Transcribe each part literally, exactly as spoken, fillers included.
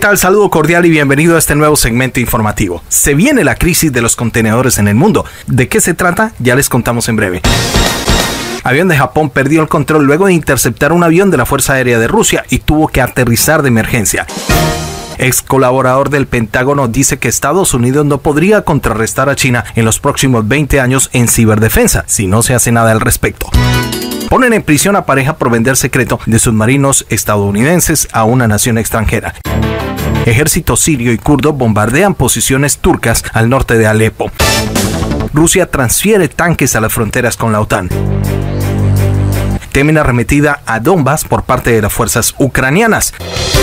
tal? Saludo cordial y bienvenido a este nuevo segmento informativo. Se viene la crisis de los contenedores en el mundo. ¿De qué se trata? Ya les contamos en breve. Avión de Japón perdió el control luego de interceptar un avión de la Fuerza Aérea de Rusia y tuvo que aterrizar de emergencia. Ex colaborador del Pentágono dice que Estados Unidos no podría contrarrestar a China en los próximos veinte años en ciberdefensa si no se hace nada al respecto. Ponen en prisión a pareja por vender secreto de submarinos estadounidenses a una nación extranjera. Ejército sirio y kurdo bombardean posiciones turcas al norte de Alepo. Rusia transfiere tanques a las fronteras con la OTAN. Temen arremetida a Donbass por parte de las fuerzas ucranianas.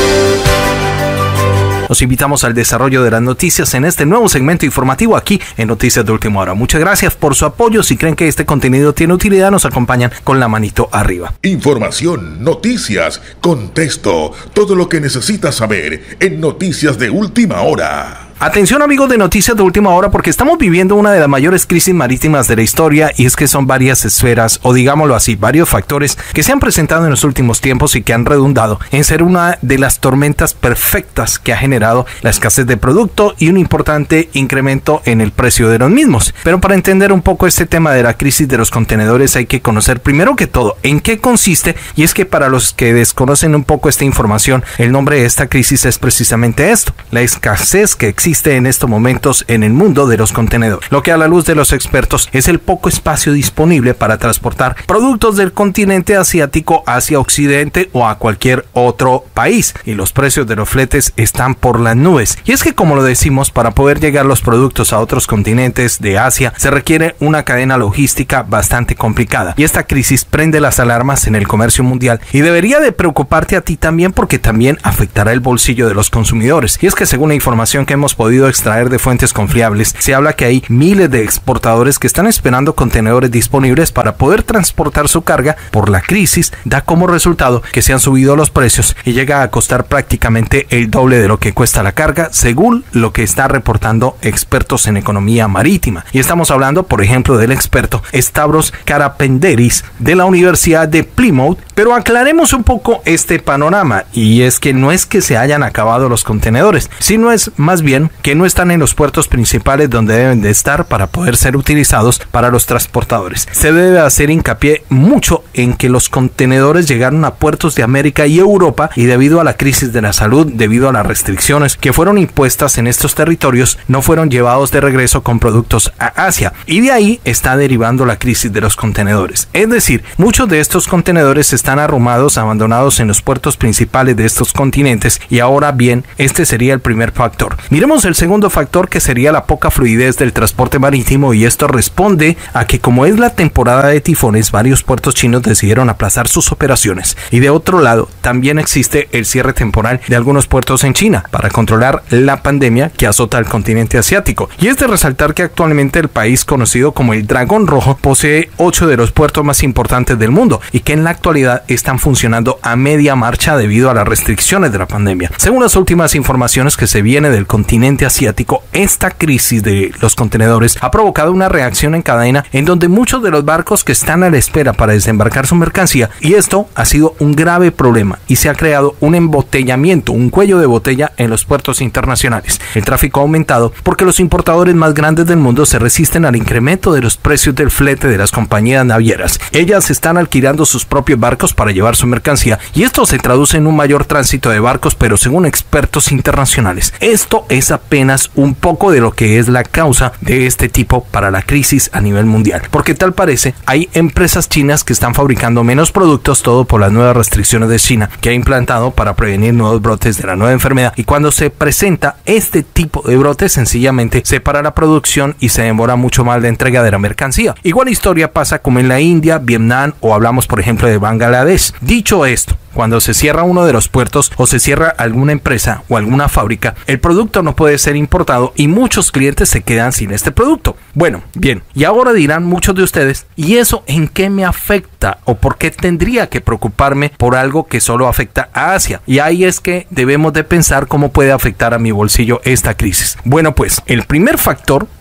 Los invitamos al desarrollo de las noticias en este nuevo segmento informativo aquí en Noticias de Última Hora. Muchas gracias por su apoyo. Si creen que este contenido tiene utilidad, nos acompañan con la manito arriba. Información, noticias, contexto, todo lo que necesitas saber en Noticias de Última Hora. Atención amigos de Noticias de Última Hora, porque estamos viviendo una de las mayores crisis marítimas de la historia, y es que son varias esferas, o digámoslo así, varios factores que se han presentado en los últimos tiempos y que han redundado en ser una de las tormentas perfectas que ha generado la escasez de producto y un importante incremento en el precio de los mismos. Pero para entender un poco este tema de la crisis de los contenedores hay que conocer primero que todo en qué consiste, y es que para los que desconocen un poco esta información, el nombre de esta crisis es precisamente esto: la escasez que existe en estos momentos en el mundo de los contenedores, lo que a la luz de los expertos es el poco espacio disponible para transportar productos del continente asiático hacia Occidente o a cualquier otro país, y los precios de los fletes están por las nubes. Y es que, como lo decimos, para poder llegar los productos a otros continentes de Asia se requiere una cadena logística bastante complicada, y esta crisis prende las alarmas en el comercio mundial y debería de preocuparte a ti también, porque también afectará el bolsillo de los consumidores. Y es que, según la información que hemos podido extraer de fuentes confiables, se habla que hay miles de exportadores que están esperando contenedores disponibles para poder transportar su carga. Por la crisis da como resultado que se han subido los precios y llega a costar prácticamente el doble de lo que cuesta la carga, según lo que está reportando expertos en economía marítima. Y estamos hablando, por ejemplo, del experto Stavros Karapenderis de la Universidad de Plymouth. Pero aclaremos un poco este panorama, y es que no es que se hayan acabado los contenedores, sino es más bien que no están en los puertos principales donde deben de estar para poder ser utilizados para los transportadores. Se debe hacer hincapié mucho en que los contenedores llegaron a puertos de América y Europa, y debido a la crisis de la salud, debido a las restricciones que fueron impuestas en estos territorios, no fueron llevados de regreso con productos a Asia, y de ahí está derivando la crisis de los contenedores. Es decir, muchos de estos contenedores están arrumados, abandonados en los puertos principales de estos continentes, y ahora bien, este sería el primer factor. Miremos el segundo factor, que sería la poca fluidez del transporte marítimo, y esto responde a que, como es la temporada de tifones, varios puertos chinos decidieron aplazar sus operaciones, y de otro lado también existe el cierre temporal de algunos puertos en China para controlar la pandemia que azota al continente asiático. Y es de resaltar que actualmente el país conocido como el Dragón Rojo posee ocho de los puertos más importantes del mundo, y que en la actualidad están funcionando a media marcha debido a las restricciones de la pandemia. Según las últimas informaciones que se viene del continente asiático, esta crisis de los contenedores ha provocado una reacción en cadena en donde muchos de los barcos que están a la espera para desembarcar su mercancía, y esto ha sido un grave problema, y se ha creado un embotellamiento, un cuello de botella en los puertos internacionales. El tráfico ha aumentado porque los importadores más grandes del mundo se resisten al incremento de los precios del flete de las compañías navieras. Ellas están alquilando sus propios barcos para llevar su mercancía, y esto se traduce en un mayor tránsito de barcos, pero según expertos internacionales, esto es apenas un poco de lo que es la causa de este tipo para la crisis a nivel mundial, porque tal parece hay empresas chinas que están fabricando menos productos, todo por las nuevas restricciones de China que ha implantado para prevenir nuevos brotes de la nueva enfermedad, y cuando se presenta este tipo de brotes sencillamente se para la producción y se demora mucho más la entrega de la mercancía. Igual historia pasa como en la India, Vietnam, o hablamos por ejemplo de Bangladesh. Dicho esto, cuando se cierra uno de los puertos o se cierra alguna empresa o alguna fábrica, el producto no puede ser importado y muchos clientes se quedan sin este producto. Bueno, bien, y ahora dirán muchos de ustedes, ¿y eso en qué me afecta? ¿O por qué tendría que preocuparme por algo que solo afecta a Asia? Y ahí es que debemos de pensar cómo puede afectar a mi bolsillo esta crisis. Bueno, pues el primer factor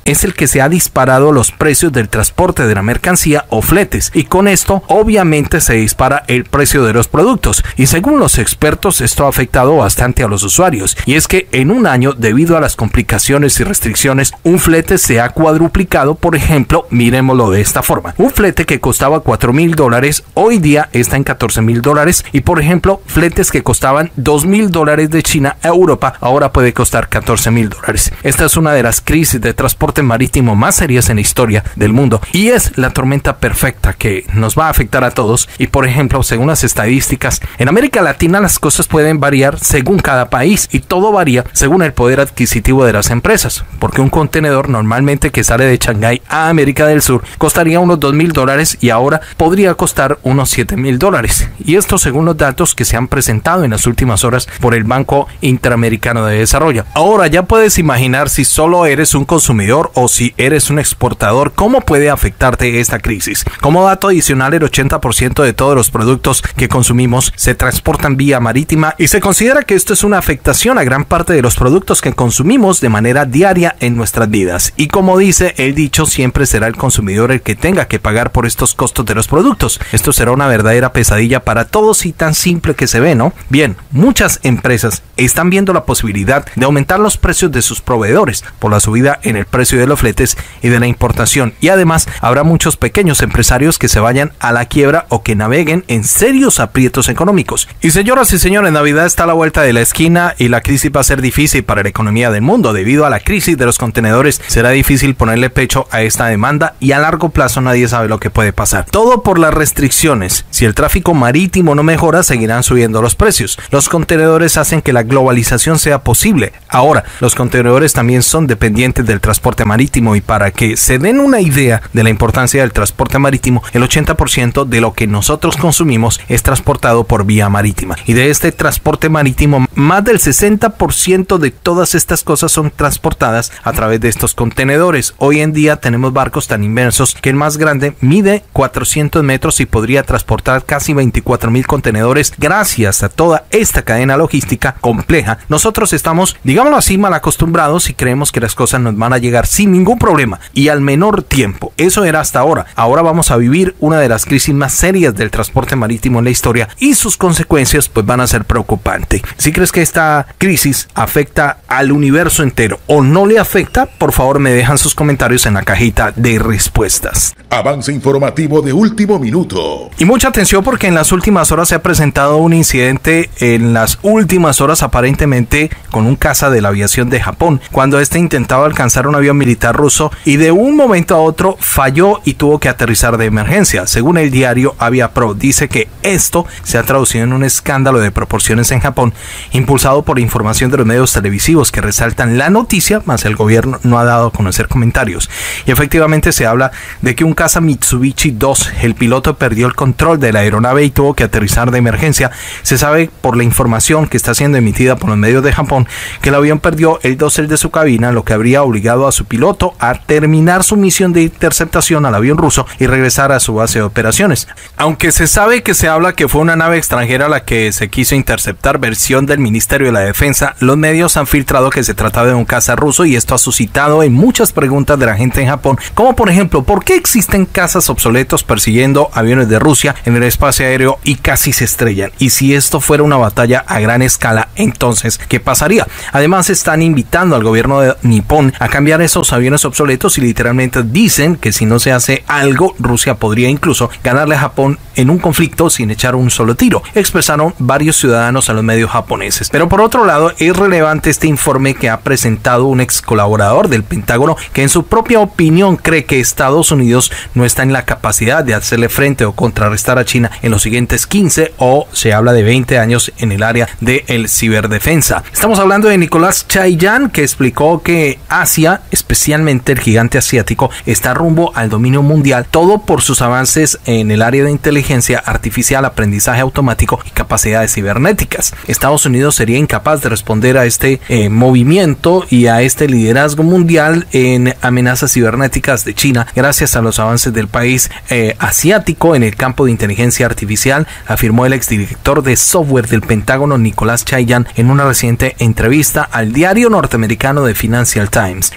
es el que se ha disparado los precios del transporte de la mercancía o fletes, y con esto obviamente se dispara el precio de los productos, y según los expertos esto ha afectado bastante a los usuarios, y es que en un año, debido a las complicaciones y restricciones, un flete se ha cuadruplicado. Por ejemplo, miremoslo de esta forma: un flete que costaba cuatro mil dólares hoy día está en catorce mil dólares, y por ejemplo fletes que costaban dos mil dólares de China a Europa ahora puede costar catorce mil dólares. Esta es una de las crisis de transporte marítimo más serias en la historia del mundo, y es la tormenta perfecta que nos va a afectar a todos. Y por ejemplo, según las estadísticas, en América Latina las cosas pueden variar según cada país, y todo varía según el poder adquisitivo de las empresas, porque un contenedor normalmente que sale de Shanghái a América del Sur costaría unos dos mil dólares y ahora podría costar unos siete mil dólares, y esto según los datos que se han presentado en las últimas horas por el Banco Interamericano de Desarrollo. Ahora ya puedes imaginar, si solo eres un consumidor o si eres un exportador, cómo puede afectarte esta crisis. Como dato adicional, el ochenta por ciento de todos los productos que consumimos se transportan vía marítima, y se considera que esto es una afectación a gran parte de los productos que consumimos de manera diaria en nuestras vidas. Y como dice el dicho, siempre será el consumidor el que tenga que pagar por estos costos de los productos. Esto será una verdadera pesadilla para todos, y tan simple que se ve, ¿no? Bien, muchas empresas están viendo la posibilidad de aumentar los precios de sus proveedores por la subida en el precio de los fletes y de la importación, y además habrá muchos pequeños empresarios que se vayan a la quiebra o que naveguen en serios aprietos económicos. Y señoras y señores, Navidad está a la vuelta de la esquina y la crisis va a ser difícil para la economía del mundo. Debido a la crisis de los contenedores será difícil ponerle pecho a esta demanda, y a largo plazo nadie sabe lo que puede pasar. Todo por las restricciones. Si el tráfico marítimo no mejora, seguirán subiendo los precios. Los contenedores hacen que la globalización sea posible. Ahora, los contenedores también son dependientes del transporte marítimo, y para que se den una idea de la importancia del transporte marítimo, el ochenta por ciento de lo que nosotros consumimos es transportado por vía marítima, y de este transporte marítimo más del sesenta por ciento de todas estas cosas son transportadas a través de estos contenedores. Hoy en día tenemos barcos tan inmensos que el más grande mide cuatrocientos metros y podría transportar casi veinticuatro mil contenedores. Gracias a toda esta cadena logística compleja, nosotros estamos, digámoslo así, mal acostumbrados y creemos que las cosas nos van a llegar sin ningún problema y al menor tiempo. Eso era hasta ahora. Ahora vamos a vivir una de las crisis más serias del transporte marítimo en la historia, y sus consecuencias pues van a ser preocupantes. Si crees que esta crisis afecta al universo entero o no le afecta, por favor me dejan sus comentarios en la cajita de respuestas. Avance informativo de último minuto. Y mucha atención, porque en las últimas horas se ha presentado un incidente, en las últimas horas aparentemente con un caza de la aviación de Japón, cuando este intentaba alcanzar un avión militar ruso y de un momento a otro falló y tuvo que aterrizar de emergencia. Según el diario Aviapro, dice que esto se ha traducido en un escándalo de proporciones en Japón, impulsado por información de los medios televisivos que resaltan la noticia, mas el gobierno no ha dado a conocer comentarios. Y efectivamente se habla de que un caza Mitsubishi dos, el piloto perdió el control de la aeronave y tuvo que aterrizar de emergencia. Se sabe por la información que está siendo emitida por los medios de Japón que el avión perdió el dosel de su cabina, lo que habría obligado a su piloto a terminar su misión de interceptación al avión ruso y regresar a su base de operaciones. Aunque se sabe que se habla que fue una nave extranjera la que se quiso interceptar, versión del Ministerio de la Defensa, los medios han filtrado que se trataba de un caza ruso, y esto ha suscitado en muchas preguntas de la gente en Japón, como por ejemplo, ¿por qué existen cazas obsoletos persiguiendo aviones de Rusia en el espacio aéreo y casi se estrellan? Y si esto fuera una batalla a gran escala, entonces, ¿qué pasaría? Además, están invitando al gobierno de Nippon a cambiar esos aviones obsoletos y literalmente dicen que si no se hace algo, Rusia podría incluso ganarle a Japón en un conflicto sin echar un solo tiro, expresaron varios ciudadanos a los medios japoneses. Pero por otro lado, es relevante este informe que ha presentado un ex colaborador del Pentágono, que en su propia opinión cree que Estados Unidos no está en la capacidad de hacerle frente o contrarrestar a China en los siguientes quince o se habla de veinte años en el área de el ciberdefensa. Estamos hablando de Nicolás Chaillan, que explicó que Asia, especialmente el gigante asiático, está rumbo al dominio mundial, todo por sus avances en el área de inteligencia artificial, aprendizaje automático y capacidades cibernéticas. Estados Unidos sería incapaz de responder a este eh, movimiento y a este liderazgo mundial en amenazas cibernéticas de China, gracias a los avances del país eh, asiático en el campo de inteligencia artificial, afirmó el exdirector de software del Pentágono, Nicolás Chaillan, en una reciente entrevista al diario norteamericano de Financial Times. Chaillan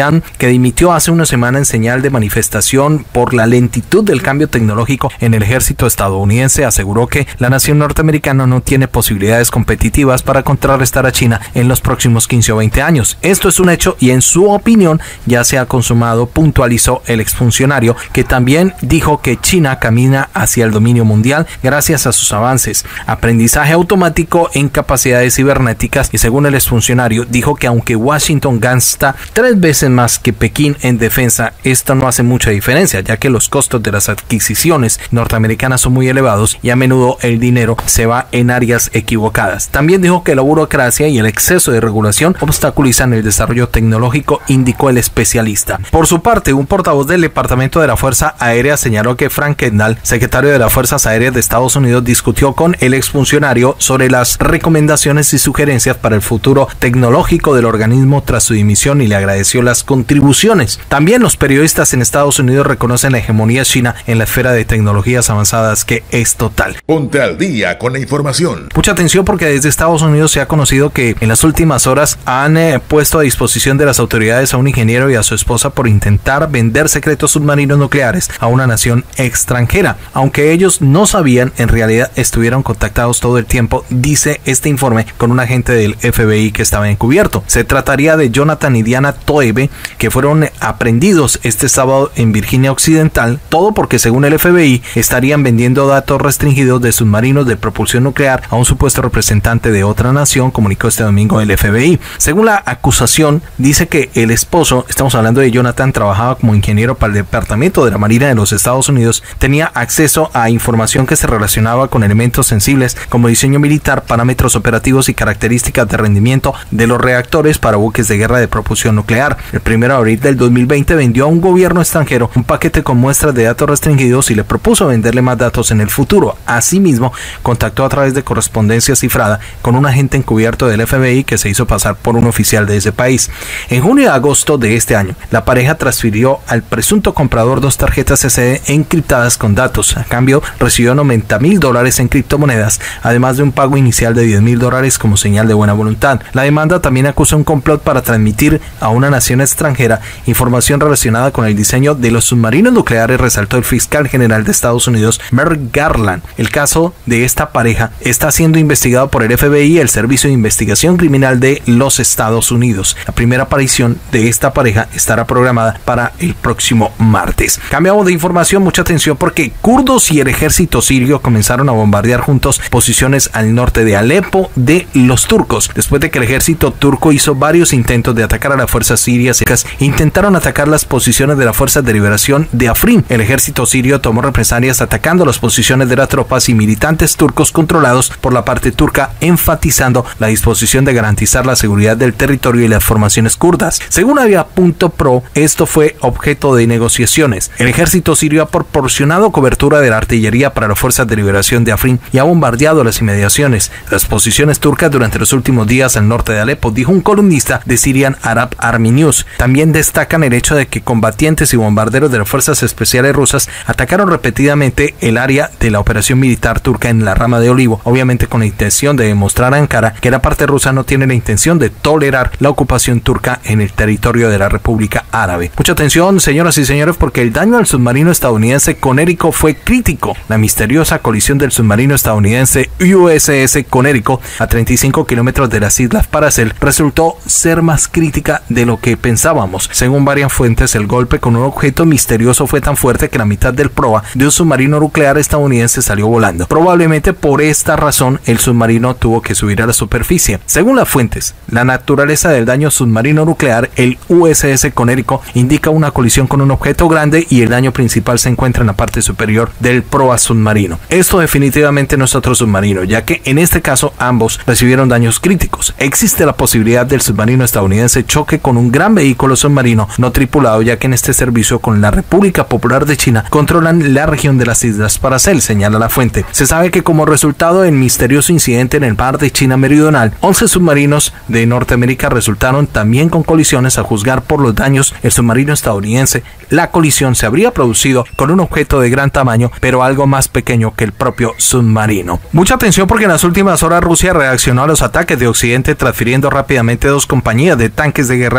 Khan, que dimitió hace una semana en señal de manifestación por la lentitud del cambio tecnológico en el ejército estadounidense, aseguró que la nación norteamericana no tiene posibilidades competitivas para contrarrestar a China en los próximos quince o veinte años. Esto es un hecho y en su opinión ya se ha consumado, puntualizó el exfuncionario, que también dijo que China camina hacia el dominio mundial gracias a sus avances, aprendizaje automático en capacidades cibernéticas, y según el exfuncionario dijo que aunque Washington gasta tres veces más que Pekín en defensa, esto no hace mucha diferencia, ya que los costos de las adquisiciones norteamericanas son muy elevados y a menudo el dinero se va en áreas equivocadas. También dijo que la burocracia y el exceso de regulación obstaculizan el desarrollo tecnológico, indicó el especialista. Por su parte, un portavoz del Departamento de la Fuerza Aérea señaló que Frank Kendall, secretario de las Fuerzas Aéreas de Estados Unidos, discutió con el exfuncionario sobre las recomendaciones y sugerencias para el futuro tecnológico del organismo tras su dimisión y le agradeció las contribuciones. También los periodistas en Estados Unidos reconocen la hegemonía china en la esfera de tecnologías avanzadas, que es total. Ponte al día con la información. Mucha atención, porque desde Estados Unidos se ha conocido que en las últimas horas han eh, puesto a disposición de las autoridades a un ingeniero y a su esposa por intentar vender secretos submarinos nucleares a una nación extranjera. Aunque ellos no sabían, en realidad estuvieron contactados todo el tiempo, dice este informe, con un agente del F B I que estaba encubierto. Se trataría de Jonathan y Diana Toebe, que fueron aprehendidos este sábado en Virginia Occidental, todo porque según el F B I estarían vendiendo datos restringidos de submarinos de propulsión nuclear a un supuesto representante de otra nación, comunicó este domingo el F B I. Según la acusación, dice que el esposo, estamos hablando de Jonathan, trabajaba como ingeniero para el Departamento de la Marina de los Estados Unidos, tenía acceso a información que se relacionaba con elementos sensibles como diseño militar, parámetros operativos y características de rendimiento de los reactores para buques de guerra de propulsión nuclear. El primero de abril del dos mil veinte vendió a un gobierno extranjero un paquete con muestras de datos restringidos y le propuso venderle más datos en el futuro. Asimismo, contactó a través de correspondencia cifrada con un agente encubierto del F B I que se hizo pasar por un oficial de ese país. En junio y agosto de este año, la pareja transfirió al presunto comprador dos tarjetas S D encriptadas con datos. A cambio, recibió noventa mil dólares en criptomonedas, además de un pago inicial de diez mil dólares como señal de buena voluntad. La demanda también acusa un complot para transmitir a una nación extranjera información relacionada con el diseño de los submarinos nucleares, resaltó el fiscal general de Estados Unidos, Merrick Garland. El caso de esta pareja está siendo investigado por el F B I, el Servicio de Investigación Criminal de los Estados Unidos. La primera aparición de esta pareja estará programada para el próximo martes. Cambiamos de información, mucha atención, porque kurdos y el ejército sirio comenzaron a bombardear juntos posiciones al norte de Alepo de los turcos, después de que el ejército turco hizo varios intentos de atacar a las fuerzas sirias. Intentaron atacar las posiciones de las fuerzas de liberación de Afrin. El ejército sirio tomó represalias atacando las posiciones de las tropas y militantes turcos controlados por la parte turca, enfatizando la disposición de garantizar la seguridad del territorio y las formaciones kurdas. Según Avia punto pro, esto fue objeto de negociaciones. El ejército sirio ha proporcionado cobertura de la artillería para las fuerzas de liberación de Afrin y ha bombardeado las inmediaciones. Las posiciones turcas durante los últimos días al norte de Alepo, dijo un columnista de Syrian Arab Army News. También destacan el hecho de que combatientes y bombarderos de las fuerzas especiales rusas atacaron repetidamente el área de la operación militar turca en la Rama de Olivo, obviamente con la intención de demostrar a Ankara que la parte rusa no tiene la intención de tolerar la ocupación turca en el territorio de la República Árabe. Mucha atención, señoras y señores, porque el daño al submarino estadounidense Conérico fue crítico. La misteriosa colisión del submarino estadounidense U S S Conérico a treinta y cinco kilómetros de las islas Paracel resultó ser más crítica de lo que pensábamos. Según varias fuentes, el golpe con un objeto misterioso fue tan fuerte que la mitad del proa de un submarino nuclear estadounidense salió volando. Probablemente por esta razón el submarino tuvo que subir a la superficie. Según las fuentes, la naturaleza del daño submarino nuclear, el U S S Conérico, indica una colisión con un objeto grande y el daño principal se encuentra en la parte superior del proa submarino. Esto definitivamente no es otro submarino, ya que en este caso ambos recibieron daños críticos. Existe la posibilidad del submarino estadounidense choque con un gran vehículo submarino no tripulado, ya que en este servicio con la República Popular de China controlan la región de las Islas Paracel, señala la fuente. Se sabe que como resultado del misterioso incidente en el mar de China Meridional, once submarinos de Norteamérica resultaron también con colisiones. A juzgar por los daños el submarino estadounidense, la colisión se habría producido con un objeto de gran tamaño, pero algo más pequeño que el propio submarino. Mucha atención, porque en las últimas horas Rusia reaccionó a los ataques de Occidente transfiriendo rápidamente dos compañías de tanques de guerra a las fronteras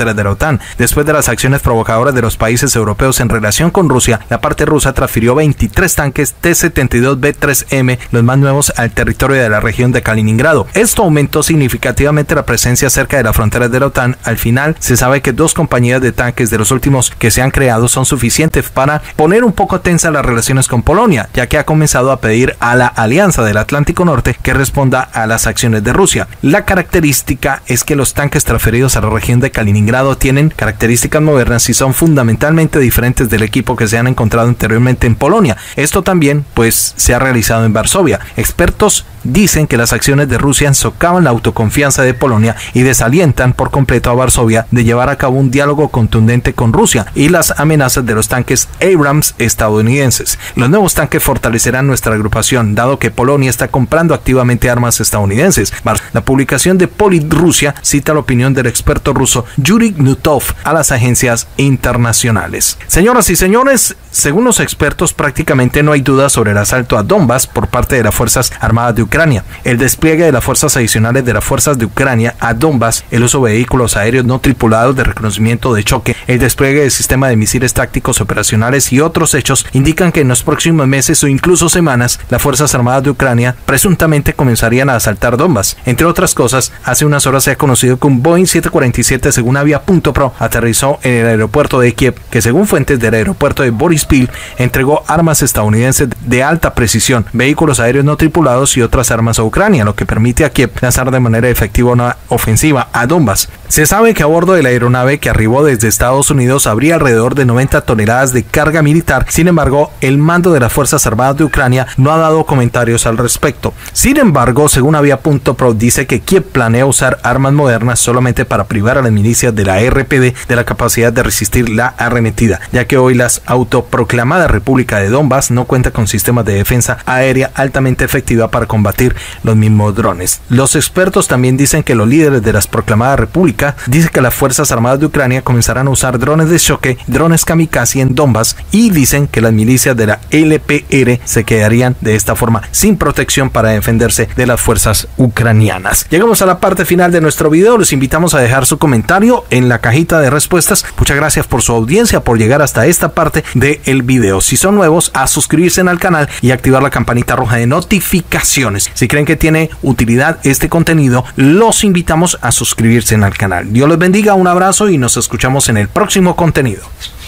fronteras de la OTAN. Después de las acciones provocadoras de los países europeos en relación con Rusia, la parte rusa transfirió veintitrés tanques T setenta y dos B tres M, los más nuevos, al territorio de la región de Kaliningrado. Esto aumentó significativamente la presencia cerca de las fronteras de la OTAN. Al final, se sabe que dos compañías de tanques de los últimos que se han creado son suficientes para poner un poco tensas las relaciones con Polonia, ya que ha comenzado a pedir a la Alianza del Atlántico Norte que responda a las acciones de Rusia. La característica es que los tanques transferidos a la región de Kaliningrado tienen características modernas y son fundamentalmente diferentes del equipo que se han encontrado anteriormente en Polonia. Esto también, pues, se ha realizado en Varsovia. Expertos dicen que las acciones de Rusia socavan la autoconfianza de Polonia y desalientan por completo a Varsovia de llevar a cabo un diálogo contundente con Rusia y las amenazas de los tanques Abrams estadounidenses. Los nuevos tanques fortalecerán nuestra agrupación, dado que Polonia está comprando activamente armas estadounidenses. La publicación de Politrusia cita la opinión del experto ruso Yuri Knutov a las agencias internacionales. Señoras y señores, según los expertos, prácticamente no hay duda sobre el asalto a Donbass por parte de las Fuerzas Armadas de Ucrania. El despliegue de las fuerzas adicionales de las fuerzas de Ucrania a Donbass, el uso de vehículos aéreos no tripulados de reconocimiento de choque, el despliegue del sistema de misiles tácticos operacionales y otros hechos indican que en los próximos meses o incluso semanas las Fuerzas Armadas de Ucrania presuntamente comenzarían a asaltar Donbass. Entre otras cosas, hace unas horas se ha conocido que un Boeing siete cuarenta y siete, según Avia punto pro, aterrizó en el aeropuerto de Kiev, que según fuentes del aeropuerto de Boryspil entregó armas estadounidenses de alta precisión, vehículos aéreos no tripulados y otras armas a Ucrania, lo que permite a Kiev lanzar de manera efectiva una ofensiva a Donbass. Se sabe que a bordo de la aeronave que arribó desde Estados Unidos habría alrededor de noventa toneladas de carga militar. Sin embargo, el mando de las Fuerzas Armadas de Ucrania no ha dado comentarios al respecto. Sin embargo, según Avia punto pro, dice que Kiev planea usar armas modernas solamente para privar a las milicias de la R P D de la capacidad de resistir la arremetida, ya que hoy la autoproclamada República de Donbass no cuenta con sistemas de defensa aérea altamente efectiva para combatir los mismos drones. Los expertos también dicen que los líderes de las proclamadas repúblicas dicen que las Fuerzas Armadas de Ucrania comenzarán a usar drones de choque, drones kamikaze en Donbass, y dicen que las milicias de la L P R se quedarían de esta forma sin protección para defenderse de las fuerzas ucranianas. Llegamos a la parte final de nuestro video. Les invitamos a dejar su comentario en la cajita de respuestas. Muchas gracias por su audiencia, por llegar hasta esta parte del video. Si son nuevos, a suscribirse al canal y activar la campanita roja de notificaciones. Si creen que tiene utilidad este contenido, los invitamos a suscribirse al canal. Dios les bendiga, un abrazo y nos escuchamos en el próximo contenido.